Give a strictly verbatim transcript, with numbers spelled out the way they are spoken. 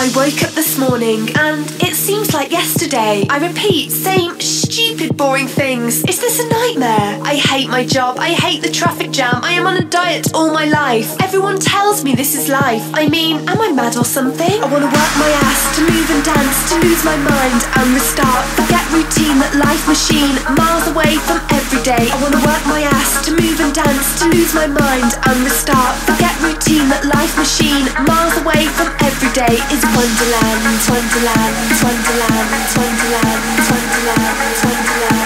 I woke up this morning and it seems like yesterday. I repeat, same stupid boring things. Is this a nightmare? I hate my job, I hate the traffic jam, I am on a diet all my life. Everyone tells me this is life. I mean, am I mad or something? I wanna work my ass to move and dance, to lose my mind and restart. Forget routine, that life machine, miles away from every day. I wanna work my ass to move and dance, to lose my mind and restart. Forget routine, that life machine, miles away from every day is Wonderland, Wonderland, Wonderland, Wonderland, Wonderland, Wonderland.